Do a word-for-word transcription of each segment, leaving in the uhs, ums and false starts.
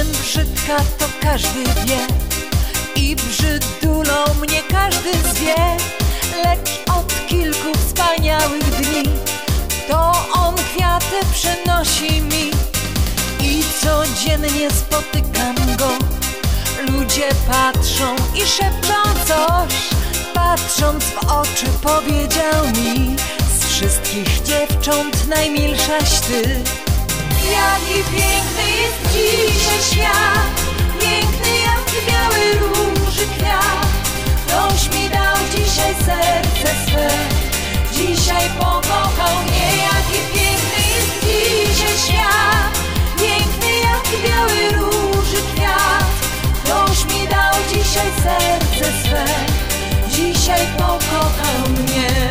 jestem brzydka, to każdy wie i brzydulą mnie każdy zwie. Lecz od kilku wspaniałych dni to on kwiaty przynosi mi i codziennie spotykam go. Ludzie patrzą i szepczą coś, patrząc w oczy powiedział mi: z wszystkich dziewcząt najmilszaś ty. Jaki piękny jest dzisiaj świat, piękny jak biały róży kwiat. Ktoś mi dał dzisiaj serce swe, dzisiaj pokochał mnie. Jaki piękny jest dzisiaj świat, piękny jak biały róży kwiat. Ktoś mi dał dzisiaj serce swe, dzisiaj pokochał mnie.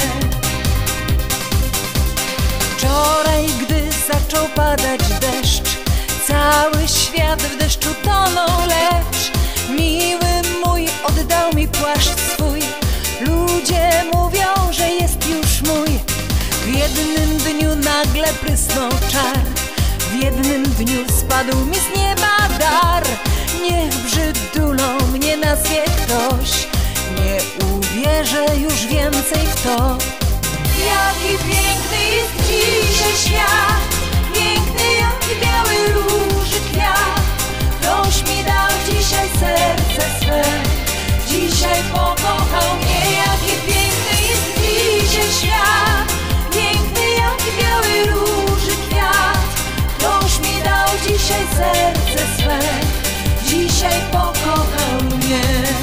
Wczoraj, gdy zaczął padać deszcz, cały świat w deszczu tonął, lecz miły mój oddał mi płaszcz swój. Ludzie mówią, że jest już mój. W jednym dniu nagle prysnął czar, w jednym dniu spadł mi z nieba dar. Niech brzydulą mnie nazwie ktoś, nie uwierzę już więcej w to. Jaki piękny jest dzisiaj świat, piękny jak biały róży kwiat. Ktoś mi dał dzisiaj serce swe, dzisiaj pokochał mnie. Jaki piękny jest dzisiaj świat, piękny jak biały róży kwiat. Ktoś mi dał dzisiaj serce swe, dzisiaj pokochał mnie.